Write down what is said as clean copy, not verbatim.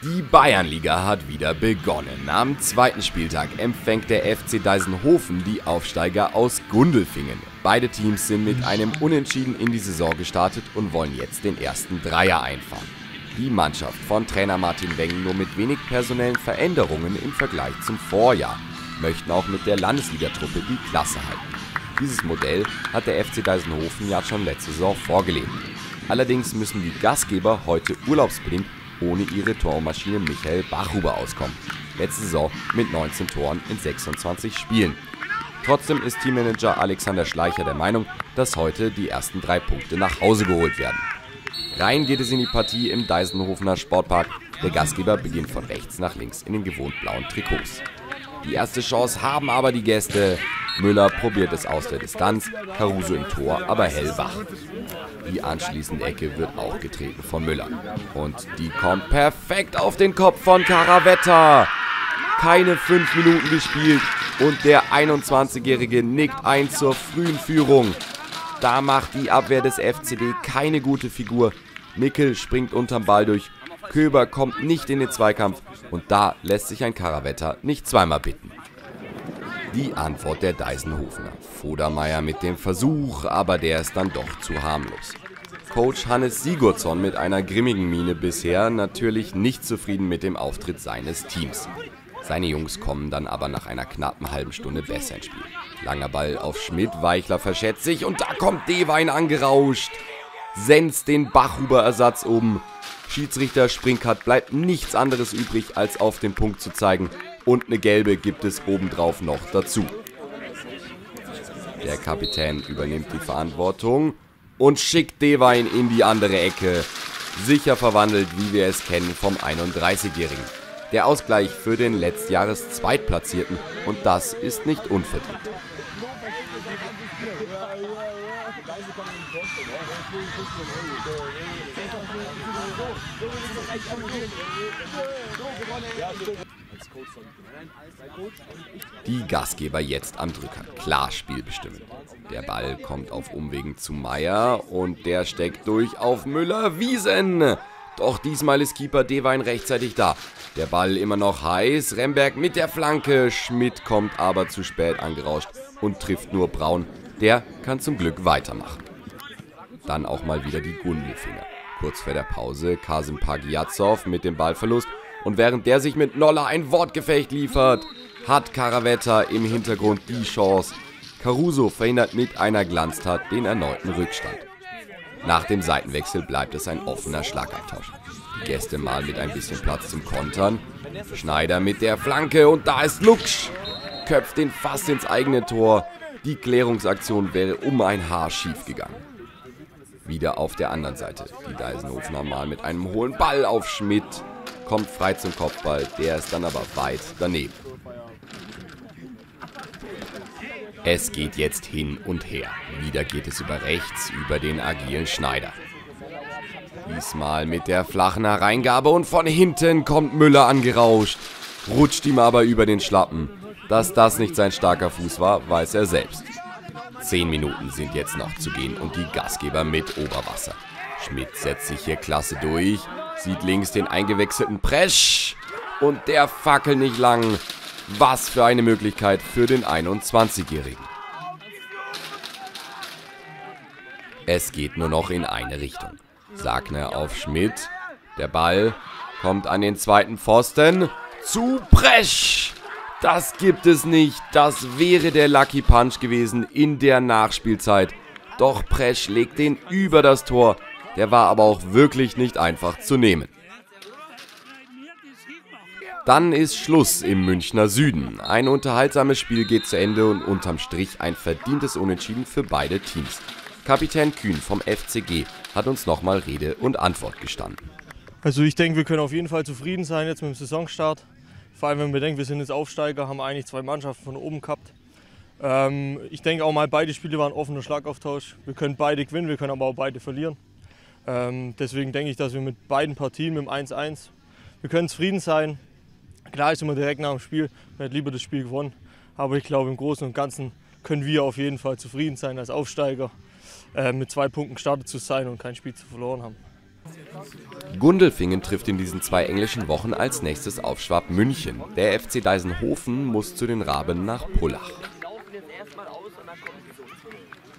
Die Bayernliga hat wieder begonnen. Am zweiten Spieltag empfängt der FC Deisenhofen die Aufsteiger aus Gundelfingen. Beide Teams sind mit einem Unentschieden in die Saison gestartet und wollen jetzt den ersten Dreier einfahren. Die Mannschaft von Trainer Martin Weng nur mit wenig personellen Veränderungen im Vergleich zum Vorjahr, möchten auch mit der Landesligatruppe die Klasse halten. Dieses Modell hat der FC Deisenhofen ja schon letzte Saison vorgelebt. Allerdings müssen die Gastgeber heute urlaubsbedingt ohne ihre Tormaschine Michael Bachhuber auskommen. Letzte Saison mit 19 Toren in 26 Spielen. Trotzdem ist Teammanager Alexander Schleicher der Meinung, dass heute die ersten 3 Punkte nach Hause geholt werden. Rein geht es in die Partie im Deisenhofener Sportpark. Der Gastgeber beginnt von rechts nach links in den gewohnt blauen Trikots. Die erste Chance haben aber die Gäste. Müller probiert es aus der Distanz, Caruso im Tor, aber hellwach. Die anschließende Ecke wird auch getreten von Müller. Und die kommt perfekt auf den Kopf von Caravetta. Keine 5 Minuten gespielt und der 21-Jährige nickt ein zur frühen Führung. Da macht die Abwehr des FCD keine gute Figur. Mickel springt unterm Ball durch, Köber kommt nicht in den Zweikampf und da lässt sich ein Caravetta nicht zweimal bitten. Die Antwort der Deisenhofener. Vodermeier mit dem Versuch, aber der ist dann doch zu harmlos. Coach Hannes Sigurdsson mit einer grimmigen Miene bisher natürlich nicht zufrieden mit dem Auftritt seines Teams. Seine Jungs kommen dann aber nach einer knappen halben Stunde besser ins Spiel. Langer Ball auf Schmidt, Weichler verschätzt sich und da kommt Dewein angerauscht. Senzt den Bachhuber-Ersatz um. Schiedsrichter Springkat bleibt nichts anderes übrig, als auf den Punkt zu zeigen. Und eine gelbe gibt es obendrauf noch dazu. Der Kapitän übernimmt die Verantwortung und schickt Dewein in die andere Ecke. Sicher verwandelt, wie wir es kennen vom 31-Jährigen. Der Ausgleich für den letztjahres Zweitplatzierten und das ist nicht unverdient. Die Gastgeber jetzt am Drücker, klar spielbestimmend. Der Ball kommt auf Umwegen zu Meier und der steckt durch auf Müller-Wiesen. Doch diesmal ist Keeper Dewein rechtzeitig da. Der Ball immer noch heiß, Remberg mit der Flanke, Schmidt kommt aber zu spät angerauscht und trifft nur Braun. Der kann zum Glück weitermachen. Dann auch mal wieder die Gundelfinger. Kurz vor der Pause Kasim Pagiatsov mit dem Ballverlust und während der sich mit Nolla ein Wortgefecht liefert, hat Caravetta im Hintergrund die Chance. Caruso verhindert mit einer Glanztat den erneuten Rückstand. Nach dem Seitenwechsel bleibt es ein offener Schlagabtausch. Die Gäste mal mit ein bisschen Platz zum Kontern. Schneider mit der Flanke und da ist Luksch. Köpft den fast ins eigene Tor. Die Klärungsaktion wäre um ein Haar schief gegangen. Wieder auf der anderen Seite. Die Deisenhofener mal mit einem hohen Ball auf Schmidt. Kommt frei zum Kopfball, der ist dann aber weit daneben. Es geht jetzt hin und her. Wieder geht es über rechts, über den agilen Schneider. Diesmal mit der flachen Hereingabe und von hinten kommt Müller angerauscht. Rutscht ihm aber über den Schlappen. Dass das nicht sein starker Fuß war, weiß er selbst. 10 Minuten sind jetzt noch zu gehen und die Gastgeber mit Oberwasser. Schmidt setzt sich hier klasse durch, sieht links den eingewechselten Presch und der fackelt nicht lang. Was für eine Möglichkeit für den 21-Jährigen. Es geht nur noch in eine Richtung. Sagner auf Schmidt. Der Ball kommt an den zweiten Pfosten. Zu Presch. Das gibt es nicht. Das wäre der Lucky Punch gewesen in der Nachspielzeit. Doch Presch legt den über das Tor. Der war aber auch wirklich nicht einfach zu nehmen. Dann ist Schluss im Münchner Süden. Ein unterhaltsames Spiel geht zu Ende und unterm Strich ein verdientes Unentschieden für beide Teams. Kapitän Kühn vom FCG hat uns nochmal Rede und Antwort gestanden. Also ich denke, wir können auf jeden Fall zufrieden sein jetzt mit dem Saisonstart. Vor allem, wenn wir denken, wir sind jetzt Aufsteiger, haben eigentlich 2 Mannschaften von oben gehabt. Ich denke auch mal, beide Spiele waren offener Schlagauftausch. Wir können beide gewinnen, wir können aber auch beide verlieren. Deswegen denke ich, dass wir mit beiden Partien, mit dem 1-1, wir können zufrieden sein. Klar ist immer direkt nach dem Spiel, man hätte lieber das Spiel gewonnen. Aber ich glaube, im Großen und Ganzen können wir auf jeden Fall zufrieden sein als Aufsteiger, mit 2 Punkten gestartet zu sein und kein Spiel zu verloren haben. Gundelfingen trifft in diesen 2 englischen Wochen als nächstes auf Schwab München. Der FC Deisenhofen muss zu den Raben nach Pullach.